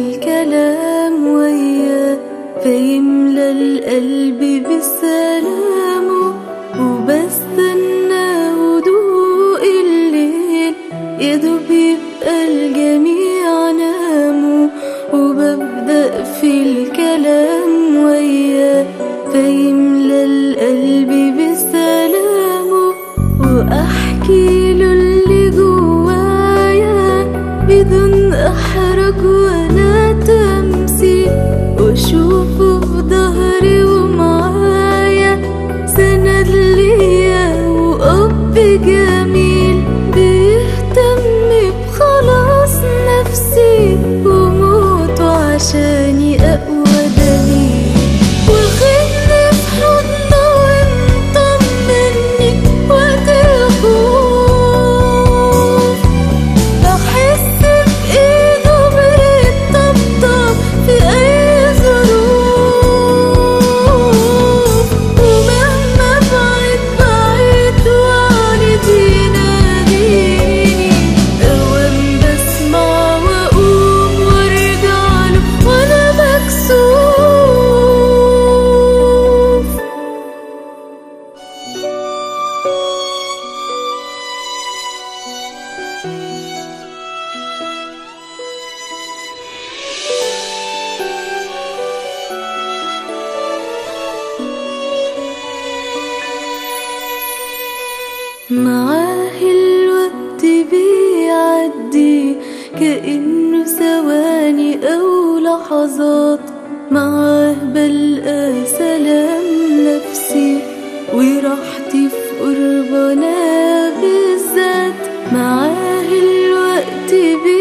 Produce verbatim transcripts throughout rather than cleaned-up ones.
الكلام وياه، فيملى القلب بسلامه، وبستنى هدوء الليل يدوب يبقى الجميع ناموا، وببدأ في الكلام وياه، فيملى القلب بسلامه، وأحكي له اللي جوايا بدون أحرج ولا تمثيل، وأشوفه في ظهري ومعايا سند ليا وأب جميل، بيهتم بخلاص نفسي وموته عشاني أقوى دليل، واخدني في حضنه ومطمني وقت الخوف، بحس بإيده بتطبطب في أي ظروف، ومهما بعد بعيد وعنيد يناديني أوام بسمع وأقوم وأرجعله وأنا مكسوف. معاه الوقت بيعدي كأنه ثواني أو لحظات، معاه بلقى سلام نفسي وراحتي في قربنا بالذات، معاه الوقت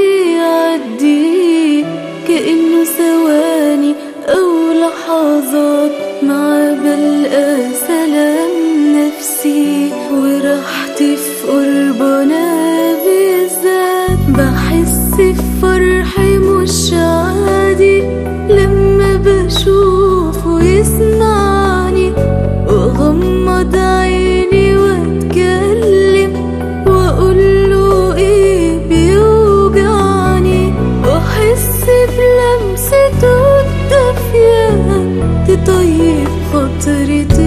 بيعدي كأنه ثواني أو لحظات، معاه بلقى سلام نفسي وراحتي في قربنا بالذات، بحس بفرحي مش عادي لما بشوفه يسمعني، وأغمض عيني وأتكلم وأقوله إيه بيوجعني، وأحس بلمسته الدافية تطيب خاطري